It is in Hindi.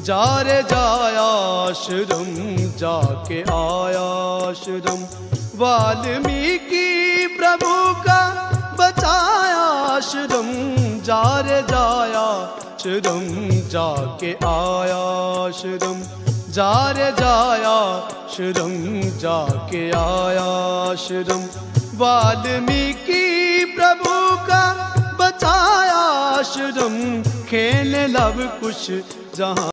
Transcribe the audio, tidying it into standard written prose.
जा रे जाया आश्रम, जाके आया आश्रम। वाल्मीकि प्रभु का बचाया आश्रम, जा रे जाया आश्रम, जाके आया आश्रम। जा रे जाया आश्रम, जाके आया आश्रम। वाल्मीकि प्रभु का बचाया आश्रम, खेल लव कुश जहाँ